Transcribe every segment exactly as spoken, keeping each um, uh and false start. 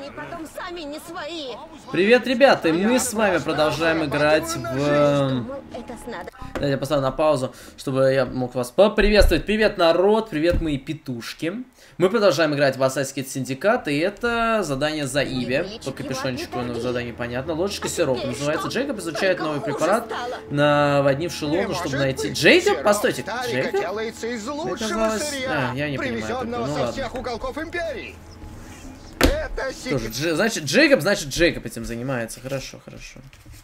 Они потом сами не свои. Привет, ребята, и мы с вами продолжаем играть в... Дайте я поставлю на паузу, чтобы я мог вас поприветствовать. Привет, народ, привет, мои петушки. Мы продолжаем играть в Assassin's Creed Syndicate, и это задание за Иви. По капюшончику оно задание понятно. Ложечка сиропа называется. Джейкоб изучает новый препарат, наводнивший луну, чтобы найти... Джейкоб? Постойте, Джейкоб? Мне казалось... А, я не понимаю этого. Ну ладно. Тоже, Дж... Значит, Джейкоб, значит, Джейкоб этим занимается. Хорошо, хорошо.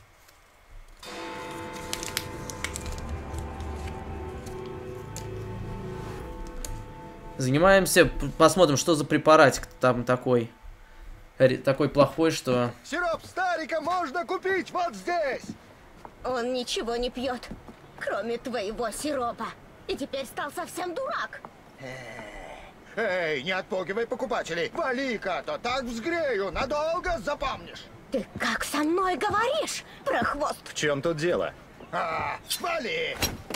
Занимаемся, посмотрим, что за препаратик там такой. Такой плохой, что... Сироп старика можно купить вот здесь. Он ничего не пьет, кроме твоего сиропа. И теперь стал совсем дурак. Эй, не отпугивай покупателей. Вали-ка, а то так взгрею, надолго запомнишь. Ты как со мной говоришь, прохвост? В чем тут дело? А, вали!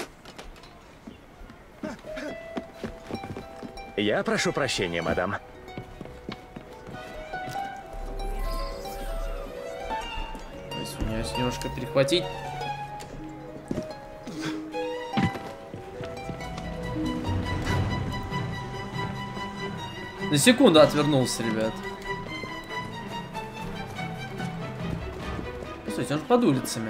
Я прошу прощения, мадам. Извиняюсь, немножко перехватить. На секунду отвернулся, ребят. Слушайте, он же под улицами.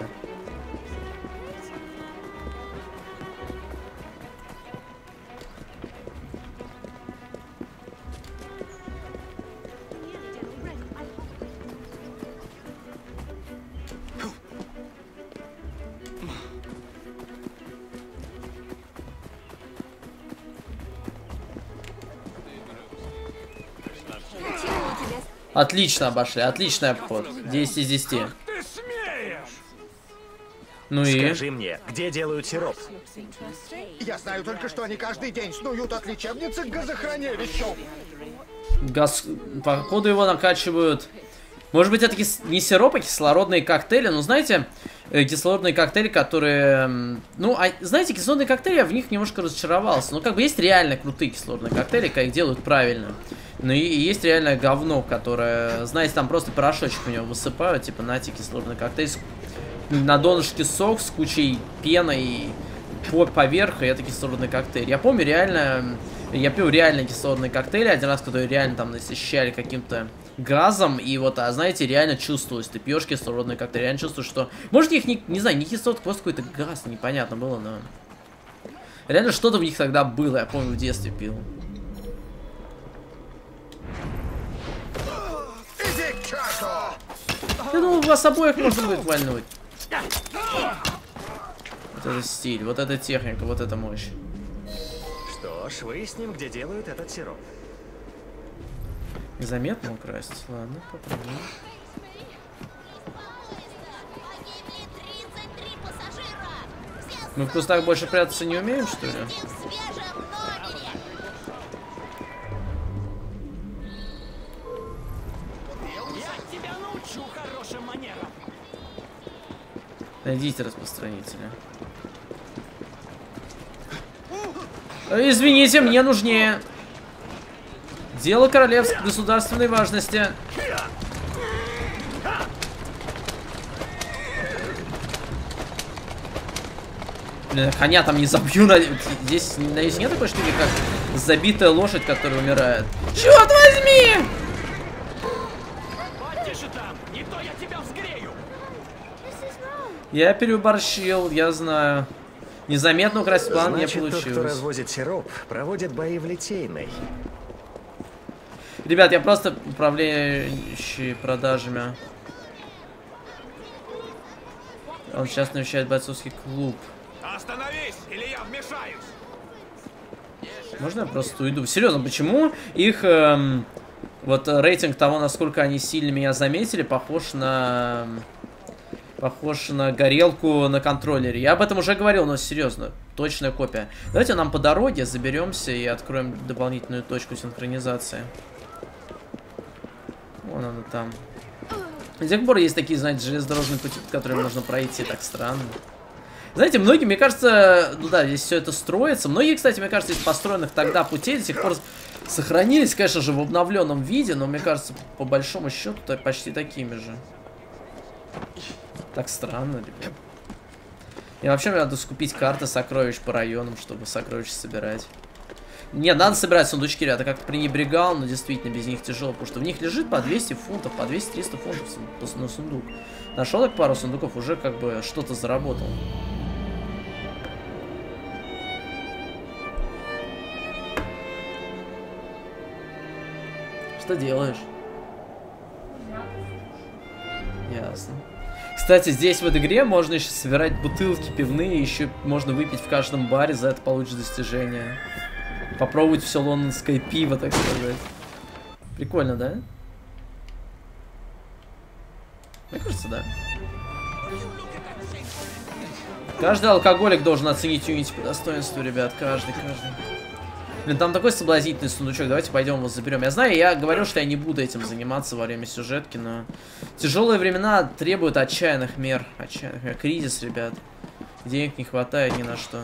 Отлично обошли, отличный обход. десять из десяти. Ну и? Скажи мне, где делают сироп? Я знаю только, что они каждый день снуют от лечебницы к газохранилищу. Газ... Походу его накачивают. Может быть, это кис... не сироп, а кислородные коктейли. Ну, знаете, кислородные коктейли, которые... Ну, а знаете, кислородные коктейли, я в них немножко разочаровался. Ну, как бы есть реально крутые кислородные коктейли, как их делают правильно. Ну и есть реальное говно, которое, знаете, там просто порошочек у него высыпают, типа, нате, кислородный коктейль, на донышке сок с кучей пены и по поверх, и это кислородный коктейль. Я помню, реально, я пил реально кислородные коктейли, один раз, которые реально там насыщали каким-то газом, и вот, а знаете, реально чувствуешь, ты пьешь кислородный коктейль, реально чувствуешь, что, может, их, не, не знаю, не кислород, просто какой-то газ, непонятно было, но реально что-то в них тогда было, я помню, в детстве пил. Я думал, вас обоих можно будет вальнуть. Вот это стиль, вот эта техника, вот эта мощь. Что ж, выясним, где делают этот сироп. Незаметно украсть. Ладно, попробуем. Мы в кустах больше прятаться не умеем, что ли? Найдите распространителя. Извините, мне нужнее. Дело королевской государственной важности. Блин, коня там не забью. Здесь, надеюсь, нет такой штуки, как забитая лошадь, которая умирает. Черт возьми! Я переборщил, я знаю. Незаметно украсть план не получилось. Тот, кто развозит сироп, проводит бои в Литейной. Ребят, я просто управляющий продажами. Он сейчас навещает бойцовский клуб. Остановись, или я вмешаюсь. Можно я просто уйду? Серьезно, почему их эм, вот рейтинг того, насколько они сильно меня заметили, похож на... Похож на горелку на контроллере. Я об этом уже говорил, но серьезно, точная копия. Давайте нам по дороге заберемся и откроем дополнительную точку синхронизации. Вон она там. До сих пор есть такие, знаете, железнодорожные пути, которые можно пройти, так странно. Знаете, многие, мне кажется, ну да, здесь все это строится. Многие, кстати, мне кажется, из построенных тогда путей до сих пор Сохранились, конечно же, в обновленном виде, но мне кажется, по большому счету, почти такими же. Так странно, ребят. И вообще мне надо скупить карты сокровищ по районам, чтобы сокровища собирать. Нет, надо собирать сундучки, ребята. Как-то пренебрегал, но действительно без них тяжело, потому что в них лежит по двести фунтов, по двести-триста фунтов на сундук. Нашел так пару сундуков, уже как бы что-то заработал. Что делаешь? Ясно. Кстати, здесь в этой игре можно еще собирать бутылки пивные, еще можно выпить в каждом баре, за это получишь достижение. Попробовать все лондонское пиво, так сказать. Прикольно, да? Мне кажется, да. Каждый алкоголик должен оценить Unity по достоинству, ребят. Каждый, каждый. Блин, там такой соблазнительный сундучок. Давайте пойдем его заберем. Я знаю, я говорю, что я не буду этим заниматься во время сюжетки, но тяжелые времена требуют отчаянных мер. Отчаянных мер. Кризис, ребят. Денег не хватает ни на что.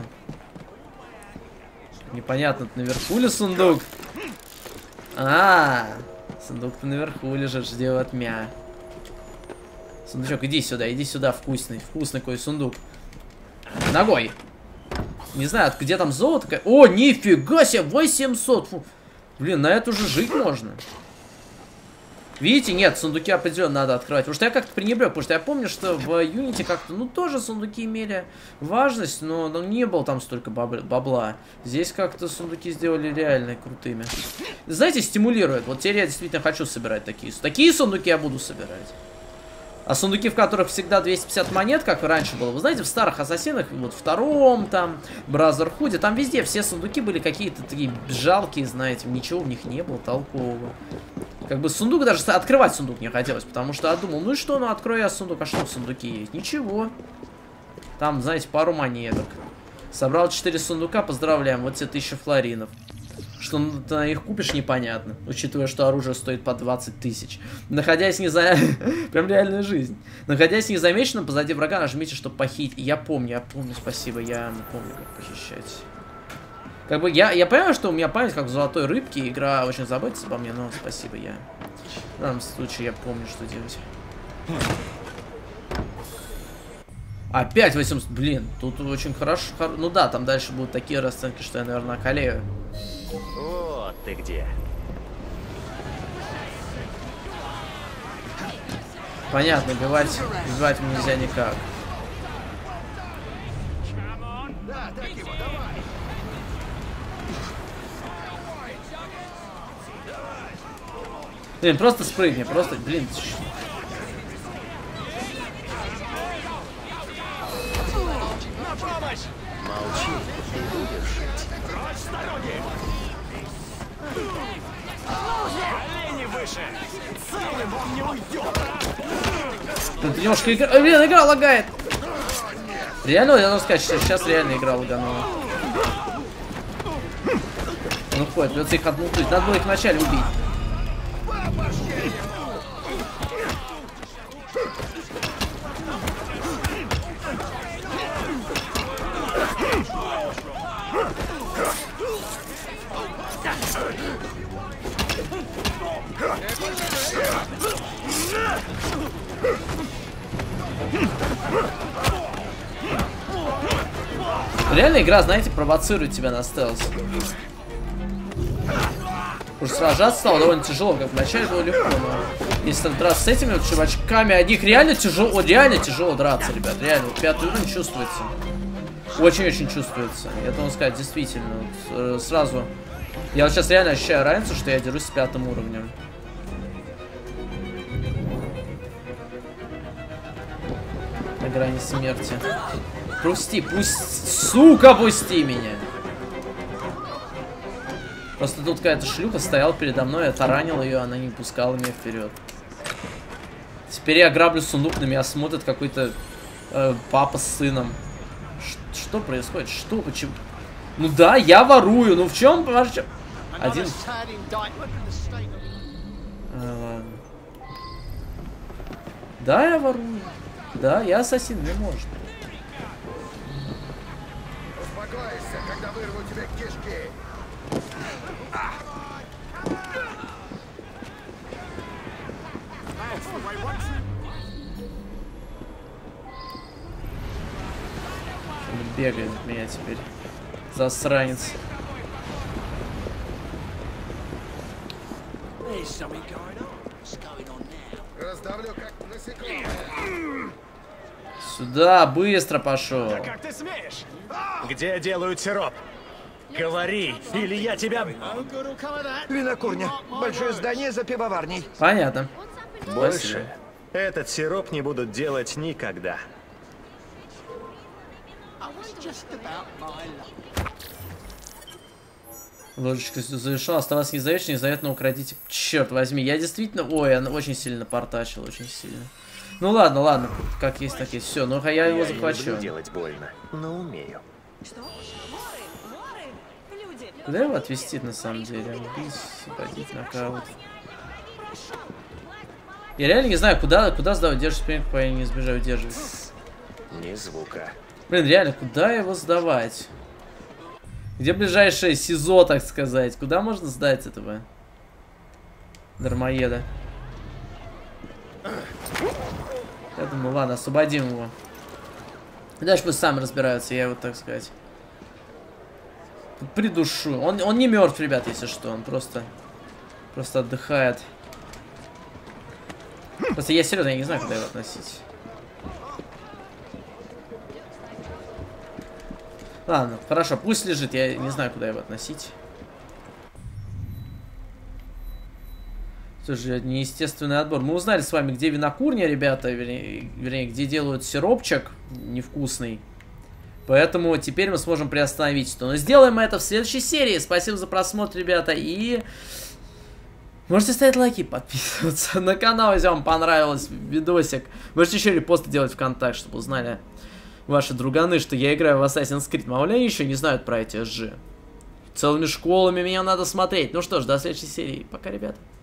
Непонятно, наверху ли сундук? А, -а, -а сундук-то наверху лежит, ждет мя. Сундучок, иди сюда, иди сюда, вкусный, вкусный какой сундук. Ногой. Не знаю, где там золото. О, нифига себе, восемьсот. Фу. Блин, на это уже жить можно. Видите, нет, сундуки определенно надо открывать. Потому что я как-то пренебрег, потому что я помню, что в Unity как-то, ну, тоже сундуки имели важность, но, но не было там столько бабла. Здесь как-то сундуки сделали реально крутыми. Знаете, стимулирует. Вот теперь я действительно хочу собирать такие. Такие сундуки я буду собирать. А сундуки, в которых всегда двести пятьдесят монет, как раньше было, вы знаете, в старых Ассасинах, вот втором, там, Бразерхуде, там везде все сундуки были какие-то такие жалкие, знаете, ничего в них не было толкового. Как бы сундук, даже открывать сундук не хотелось, потому что я думал, ну и что, ну открою я сундук, а что в сундуке есть? Ничего. Там, знаете, пару монеток. Собрал четыре сундука, поздравляем, вот тебе тысяча флоринов. Что ты на их купишь, непонятно, учитывая, что оружие стоит по двадцать тысяч. Находясь неза... Прям реальная жизнь. Находясь незамеченным позади врага, нажмите, чтобы похитить. Я помню, я помню, спасибо, я помню, как похищать. Как бы я, я понимаю, что у меня память как в золотой рыбке, игра очень заботится обо мне, но спасибо, я... В данном случае я помню, что делать. Опять восемьсот, блин, тут очень хорошо, хор... ну да, там дальше будут такие расценки, что я, наверное, околею. Вот ты где. Понятно, убивать, убивать нельзя никак. Блин, просто спрыгни, просто, блин. Молчи, не будешь жить. Прочь с дороги! Колени выше! Целым он не уйдет! Тут немножко игра... Блин, игра лагает! Реально, я должен сказать, что сейчас реально игра лаганула. Ну хоть, придется их отмутить. Надо было их вначале убить. Реально игра, знаете, провоцирует тебя на стелс. Уж сражаться стало довольно тяжело, как вначале было легко, но если драться с этими вот чувачками, одних реально тяжело, реально тяжело драться, ребят, реально, вот пятый уровень чувствуется. Очень-очень чувствуется, я должен сказать, действительно, вот, э, сразу, я вот сейчас реально ощущаю разницу, что я дерусь с пятым уровнем. На грани смерти. Пусти, пусть, сука, пусти меня. Просто тут какая-то шлюха стояла передо мной, я таранил ее, она не пускала меня вперед. Теперь я граблю сундук, на меня смотрит какой-то э, папа с сыном. Ш что происходит? Что? Почему? Ну да, я ворую, ну в чем? Один... А, ладно. Да, я ворую. Да, я ассасин, мне можно. Успокойся, когда вырву тебе кишки. Он бегает от меня теперь. Засранец. Раздавлю как насекомое. Сюда, быстро пошел. Да как ты смеешь? Где делают сироп? Говори, или я тебя... Винокурня. Большое здание за пивоварней. Понятно. Больше этот сироп не будут делать никогда. Ложечка завершена, осталось незаветно, незаветно украдите. Черт возьми, я действительно... Ой, она очень сильно портачил, очень сильно. Ну ладно, ладно, как есть, так есть. Все, ну-ка я его Я не захвачу. люблю делать больно, но умею. Куда его отвезти на самом деле? Убить, победить, нокаут. Я реально не знаю, куда, куда сдавать, держишь спинку, пока я не сбежаю, держись. Ни звука. Блин, реально, куда его сдавать? Где ближайшее СИЗО, так сказать? Куда можно сдать этого дармоеда? Я думаю, ладно, освободим его. Дальше пусть сами разбираются, я вот так сказать. Придушу. Он, он не мертв, ребят, если что. Он просто, просто отдыхает. Просто я серьезно, я не знаю, куда его относить. Ладно, хорошо, пусть лежит, я не знаю, куда его относить. Слушай, неестественный отбор. Мы узнали с вами, где винокурня, ребята, вернее, вернее, где делают сиропчик невкусный. Поэтому теперь мы сможем приостановить это. Но сделаем мы это в следующей серии. Спасибо за просмотр, ребята, и... Можете ставить лайки, подписываться на канал, если вам понравилось видосик. Можете еще репосты делать ВКонтакте, чтобы узнали ваши друганы, что я играю в Assassin's Creed. Мало ли они еще не знают про эти эс джи. Целыми школами меня надо смотреть. Ну что ж, до следующей серии. Пока, ребята.